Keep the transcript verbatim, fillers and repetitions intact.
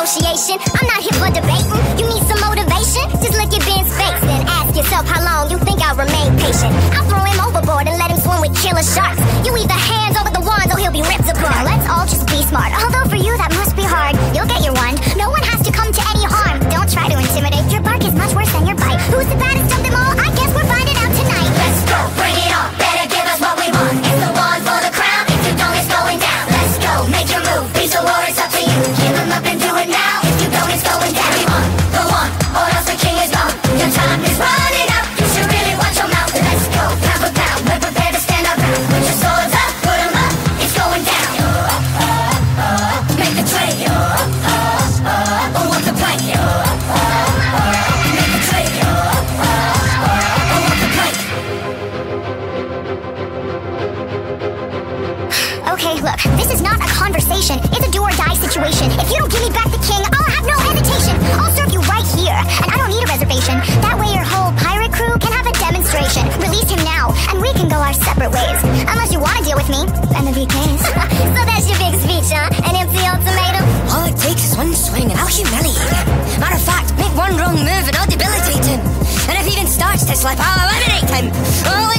negotiation. I'm not here for debating. You need some motivation? Just look at Ben's face, then ask yourself how long you think I'll remain patient. I'll throw him overboard and let him swim with killer sharks. You either hands over the wands or he'll be ripped apart. Now let's all just be smart. Although for you that must be hard. You'll get your one. No one has to come to any harm. Don't try to intimidate. Your bark is much worse than your bite. Who's the baddest of them all? I guess we're finding out tonight. Let's go, bring it on. Better give us what we want. It's the one for the crown. If you don't, it's going down. Let's go, make your move. Beat the war, it's up to you. Give him up and do it now. If you don't, it's going down. We want, go on, or else the king is gone. Your time is running out. You should really watch your mouth. Let's go, pound for pound. We're prepared to stand our ground. Put your swords up, put 'em up. It's going down. Make the trade. Or walk the plank. Make the trade. Or walk the plank. Okay, look, this is not a conversation. It's a do or die situation. If you don't give me back the king, I'll have no hesitation. I'll serve you right here, and I don't need a reservation. That way your whole pirate crew can have a demonstration. Release him now, and we can go our separate ways. Unless you want to deal with me, and the V Ks. So that's your big speech, huh? An empty ultimatum? All it takes is one swing, and I'll humiliate him. Matter of fact, make one wrong move, and I'll debilitate him. And if he even starts to slip, I'll eliminate him. I'll